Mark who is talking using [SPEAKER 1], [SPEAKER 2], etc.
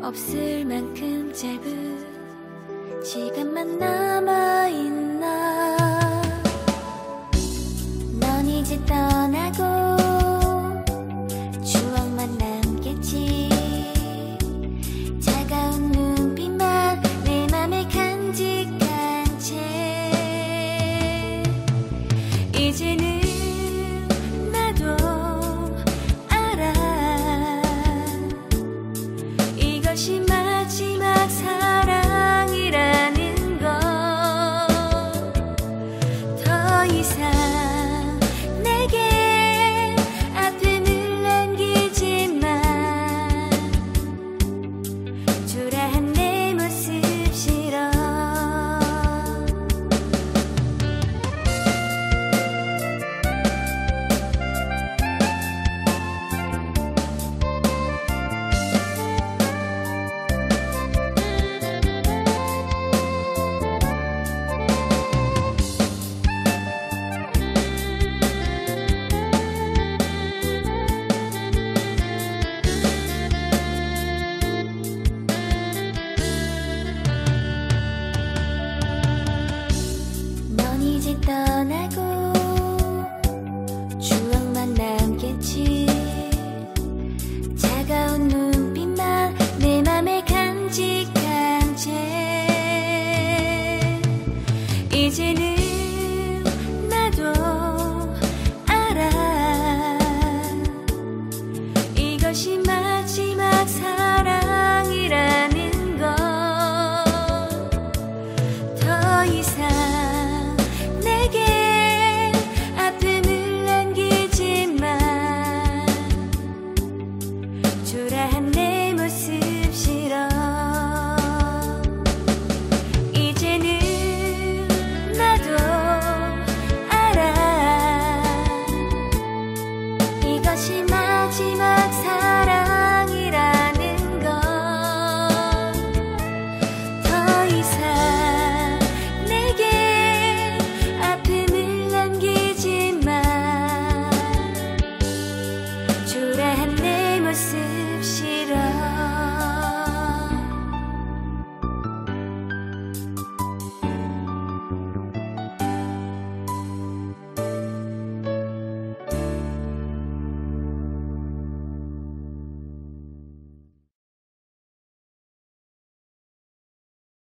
[SPEAKER 1] 없을 만큼 짧은 시간만 남아있나. 넌 이제 떠나고 추억만 남겠지. 차가운 눈빛만 내 맘에 간직한 채. 이제는 나도 알아. 이것이 마지막 사랑이라는 걸. 더 이상 내게 아픔을 남기지만 초라한 내 모습 싫어. 넌 이제 떠나고 추억만 남겠지. 차가운 눈빛만 내 맘에 간직한 채. 이제는